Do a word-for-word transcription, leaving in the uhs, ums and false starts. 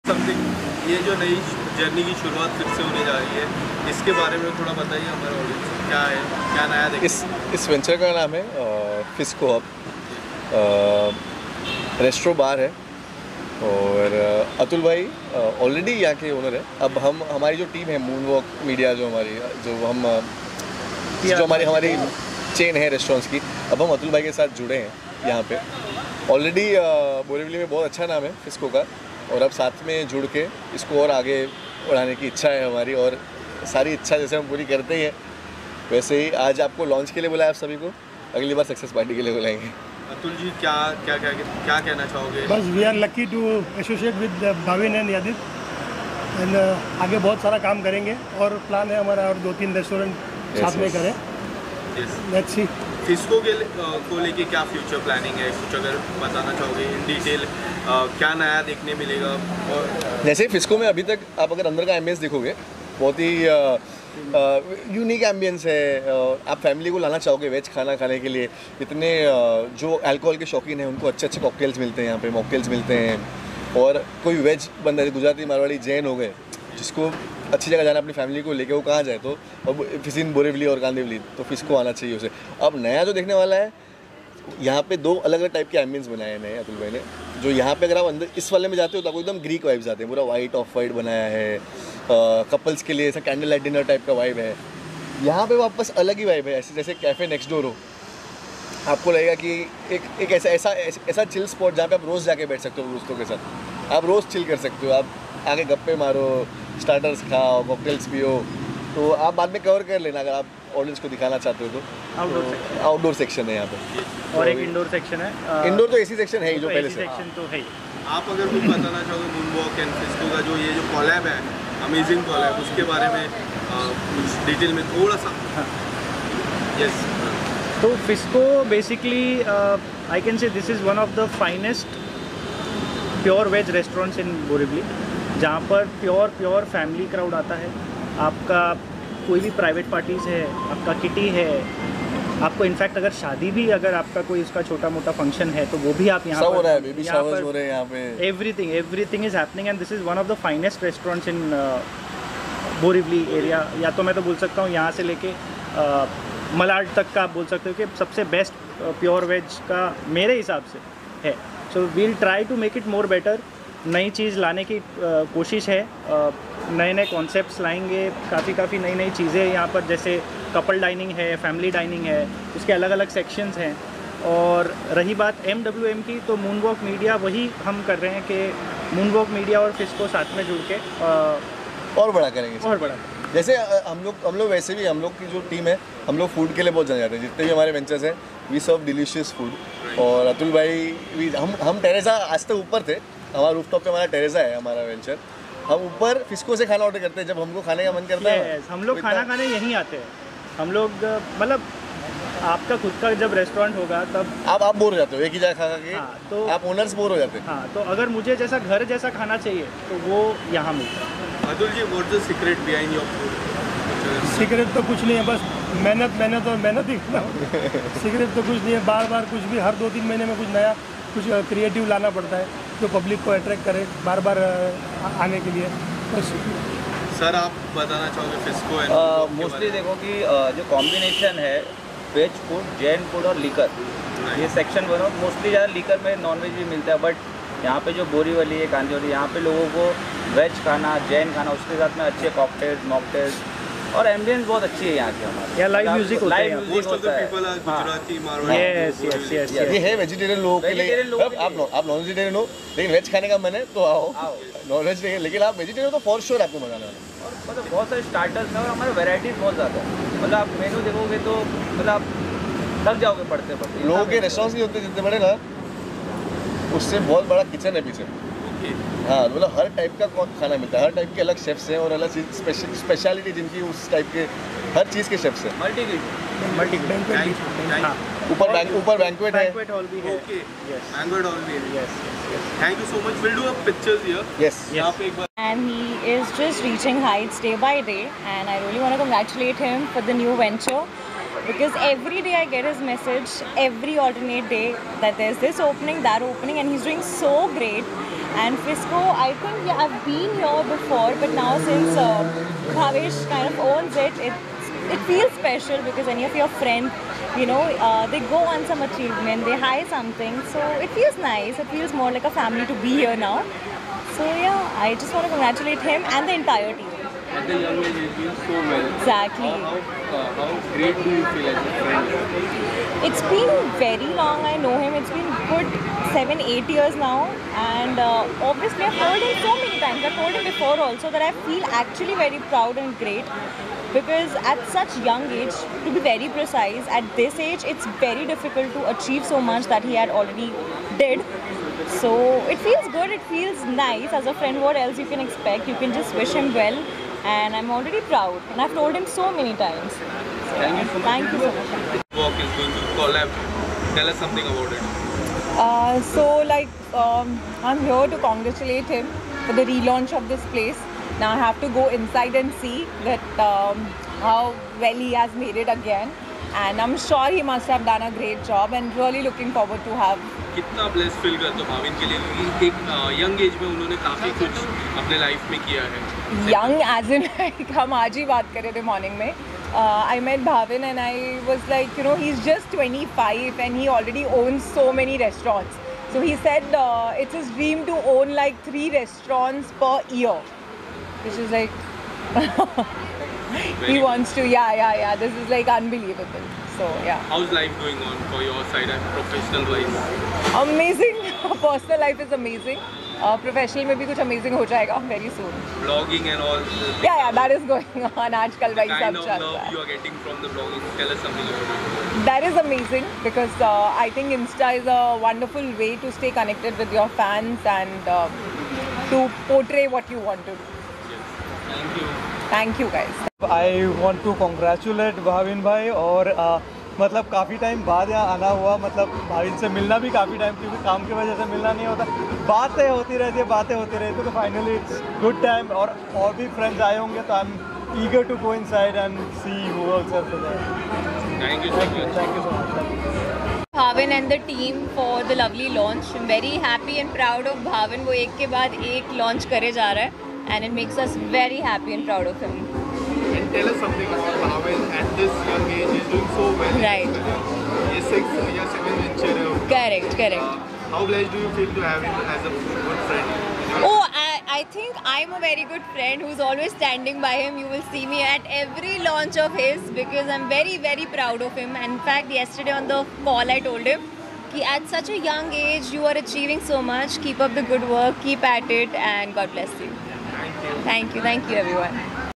Something ये जो नई जर्नी की शुरुआत फिर से होने जा रही है, इसके बारे में थोड़ा बताइए हमारे ऑडियंस को, क्या है, क्या नया देखिए। इस इस वेंचर का नाम है फिस्को हब, रेस्टोरेंट बार है और अतुल भाई ऑलरेडी यहाँ के ओनर है। अब हम हमारी जो टीम है मून वॉक मीडिया, जो हमारी जो हम जो हमारी हमारी चेन है रेस्टोरेंट्स की, अब हम अतुल भाई के साथ जुड़े हैं यहाँ पे। ऑलरेडी बोरीवली में बहुत अच्छा नाम है फिस्को का, और अब साथ में जुड़ के इसको और आगे बढ़ाने की इच्छा है हमारी, और सारी इच्छा जैसे हम पूरी करते ही हैं वैसे ही आज आपको लॉन्च के लिए बुलाया, आप सभी को अगली बार सक्सेस पार्टी के लिए बुलाएंगे। अतुल जी क्या क्या क्या क्या कहना चाहोगे? बस we are lucky to associate with Bhavin and Yadit, and आगे बहुत सारा काम करेंगे और प्लान है हमारा और दो तीन रेस्टोरेंट yes, साथ में करें। लेट्स सी फिस्को के को लेके क्या फ्यूचर प्लानिंग है, कुछ अगर बताना चाहोगे इन डिटेल, क्या नया देखने मिलेगा? और जैसे फिस्को में अभी तक आप अगर अंदर का एम्बियंस देखोगे, बहुत ही यूनिक एम्बियंस है। आप फैमिली को लाना चाहोगे वेज खाना खाने के लिए, इतने जो अल्कोहल के शौकीन हैं उनको अच्छे अच्छे कॉकटेल्स मिलते हैं यहाँ पे, मॉकटेल्स मिलते हैं। और कोई वेज बंदा गुजराती मारवाड़ी जैन हो गए जिसको अच्छी जगह जाना अपनी फैमिली को लेके, वो कहाँ जाए तो अब फिसिन बोरीवली और कांदिवली, तो फिस्को आना चाहिए उसे। अब नया जो देखने वाला है, यहाँ पे दो अलग अलग टाइप के एम्बियंस बनाए नए अतुल भाई ने, जो यहाँ पे अगर आप अंदर इस वाले में जाते हो तो आपको एकदम ग्रीक वाइब्स आते हैं, पूरा वाइट ऑफ वाइट बनाया है, कपल्स के लिए ऐसा कैंडल लाइट डिनर टाइप का वाइब है। यहाँ पे वापस अलग ही वाइब है, ऐसे जैसे कैफ़े नेक्स्ट डोर हो, आपको लगेगा कि एक एक ऐसा ऐसा ऐसा चिल स्पॉट जहाँ पे आप रोज़ जाके बैठ सकते हो दोस्तों के साथ, आप रोज़ चिल कर सकते हो, आप आगे गप्पे मारो, स्टार्टर्स खाओ, कॉकटेल्स पियो, तो आप बाद में कवर कर लेना अगर आप ऑडियंस को दिखाना चाहते हो तो। आउटडोर आउटडोर सेक्शन है यहाँ पे और एक इंडोर सेक्शन है। इंडोर तो एसी सेक्शन है ही जो पहले से सेक्शन तो है। आप अगर कुछ बताना चाहोगे मून वॉक एंड फिस्को का जो ये जो कॉलैब है, अमेजिंग कॉलैब, उसके बारे में कुछ डिटेल में थोड़ा सा? यस, तो Fisco basically I can say this is one of the finest pure veg restaurants in Borivali, जहाँ पर प्योर प्योर फैमिली क्राउड आता है। आपका कोई भी प्राइवेट पार्टीज़ है, आपका किटी है, आपको इनफैक्ट अगर शादी भी, अगर आपका कोई उसका छोटा मोटा फंक्शन है तो वो भी आप यहाँ सब हो रहा है, पर बेबी यहाँ शावर्स हो रहे हैं यहाँ पे, everything everything is happening and this is one of the finest restaurants in Borivali area. या तो मैं तो बोल सकता हूँ यहाँ से लेके मलाड तक का आप बोल सकते हो कि सबसे बेस्ट प्योर वेज का मेरे हिसाब से है। So we'll try to make it more better, नई चीज़ लाने की uh, कोशिश है, नए नए कॉन्सेप्ट्स लाएंगे, काफ़ी काफ़ी नई नई चीज़ें यहाँ पर, जैसे कपल डाइनिंग है, फैमिली डाइनिंग है, उसके अलग अलग सेक्शंस हैं। और रही बात एम डब्ल्यू एम की, तो मून वॉक मीडिया वही हम कर रहे हैं कि मून वॉक मीडिया और फिस्को साथ में जुड़ के uh, और बड़ा करेंगे और बड़ा। जैसे हम लोग हम लोग वैसे भी हम लोग की जो टीम है, हम लोग फूड के लिए बहुत जाने जाते हैं, जितने भी हमारे वेंचर्स हैं वी सर्व डिलीशियस फूड। और अतुल भाई भी, हम हम टेरेसा आज तक ऊपर थे, हमारा रूफटॉप पे हमारा टेरेसा है हमारा वेंचर, हम ऊपर फिस्को से खाना ऑर्डर करते हैं जब हमको खाने का मन करता है। yes, हम लोग खाना खाने यहीं आते हैं। हम लोग मतलब आपका खुद का जब रेस्टोरेंट होगा तब आप आप बोर हो जाते हो एक ही जगह खा खा के। हाँ, तो आप ओनर्स बोर हो जाते हैं। हाँ, तो अगर मुझे जैसा घर जैसा खाना चाहिए तो वो यहाँ मिलता है। Atul ji, what is the secret behind your food? Secret तो कुछ नहीं है, बस मेहनत मेहनत और मेहनत ही करना। सीक्रेट तो कुछ नहीं है, बार बार कुछ भी, हर दो तीन महीने में कुछ नया कुछ क्रिएटिव लाना पड़ता है जो पब्लिक को अट्रैक्ट करे बार बार आने के लिए। बस सर, आप बताना चाहोगे फिस्को एंड मोस्टली देखो कि जो कॉम्बिनेशन है वेज फूड, जैन फूड और लीकर, ये सेक्शन बनो। मोस्टली ज़्यादा लीकर में नॉनवेज भी मिलता है, बट यहाँ पे जो बोरीवली है, कांदिवली, यहाँ पे लोगों को वेज खाना, जैन खाना, उसके साथ में अच्छे कॉकटेल्स, मॉकटेल्स और एम्बियंस बहुत अच्छी है यहाँ की हमारी। या लाइव म्यूजिक होता है, लाइव म्यूजिक होता है। Gujarati, Marwari, yes yes yes ये है वेजिटेरियन लोगों के लिए। अब आप आप नॉन वेजिटेरियन हो लेकिन वेज खाने का मन है तो आओ, नॉन वेज नहीं, लेकिन आप वेजिटेरियन हो तो फॉर श्योर आपको मजा आना है। और मतलब बहुत सारे स्टार्टर्स हैं और हमारे वैराइटीज बहुत ज़्यादा है। मतलब आप मेनू देखोगे तो मतलब आप थक जाओगे पढ़ते पढ़ते। लोगों के रेस्टोरेंट्स नहीं होते जितने बड़े ना, उससे बहुत बड़ा किचन है पीछे। हाँ, मतलब हर टाइप का खाना मिलता है, हर टाइप के अलग शेफ्स हैं और अलग स्पेशलिटी जिनकी उस टाइप के हर चीज़ के शेफ्स हैं। मल्टी मल्टी हाँ, ऊपर बैंक ऊपर बैंक्वेट है, बैंक्वेट हॉल भी है। ओके, यस बैंक्वेट हॉल भी है। Yes yes thank you so much. Will do a pictures here. Yes यहाँ पे एक बार। And he is just reaching heights day by day, and I really want to congratulate him for the new venture. because every day I get his message, every alternate day, that there's this opening, that opening, and he's doing so great. And Fisco, I think, yeah, I've been here before, but now since uh, Bhavesh kind of owns it, it, it feels special because any of your friends, you know, uh, they go on some achievement, they hire something, so it feels nice. It feels more like a family to be here now. So yeah, I just want to congratulate him and the entire team. At the young age, he's doing so well. Exactly. How, how, uh, how great do you feel as a friend? It's been very long. I know him. It's been good seven, eight years now, and uh, obviously I've told him so many times. I've told him before also that I feel actually very proud and great because at such young age, to be very precise, at this age, it's very difficult to achieve so much that he had already did. So it feels good. It feels nice as a friend. What else you can expect? You can just wish him well. And I'm already proud, and I've told him so many times. So, Thank you so much. Thank you so much. Walk is going to collab. Tell us something about it. Uh, so like um, I'm here to congratulate him for the relaunch of this place. Now I have to go inside and see that um, how well he has made it again, and I'm sure he must have done a great job, and really looking forward to have. कितना bless feel करते हो भाविन के लिए क्योंकि एक young age में उन्होंने काफ़ी कुछ अपने लाइफ में किया है. Young as in like हम आज ही बात कर रहे थे मॉर्निंग में. Uh, I met Bhavin and I was like, you know, he's just twenty-five and he already owns so many restaurants. So he said uh, it's his dream to own like three restaurants per year, which is like he wants to. Yeah, yeah, yeah. This is like unbelievable. So yeah. How's life going on for your side and professional wise? Amazing. Personal life is amazing. Uh, professional में भी कुछ amazing हो जाएगा very soon. Blogging and all. Yeah, yeah, that is going on. आजकल वही सब Kind of चल love रहा है. you are getting from the blogging. Tell us something about it. That is amazing because uh, I think Insta is a wonderful way to stay connected with your fans and uh, to portray what you want to do. Yes. Thank you. Thank you guys. I want to congratulate Bhavin भाई और आ, मतलब काफ़ी time बाद यहाँ आना हुआ. मतलब भाविन से मिलना भी काफ़ी टाइम क्योंकि काम की वजह से मिलना नहीं होता. बातें होती रहती है बातें होती रहती है तो फाइनली इट्स गुड टाइम. और और भी फ्रेंड्स आए होंगे तो I am eager to go inside and see who works also there. Thank you so much. Thank you so much. Bhavin and the team for the lovely launch. I'm very happy and proud of Bhavin. वो एक के बाद एक launch करे जा रहा है and it makes us very happy and proud of him. And tell us something about Bhavin at this young age. He's doing so well. Right. He's six, year seven venture. Correct, correct. Uh, how blessed do you feel to have him as a good friend? Oh, I, I think I'm a very good friend who's always standing by him. You will see me at every launch of his because I'm very, very proud of him. And in fact, yesterday on the call, I told him that at such a young age, you are achieving so much. Keep up the good work, keep at it, and God bless you. Thank you. Thank you, thank you, everyone.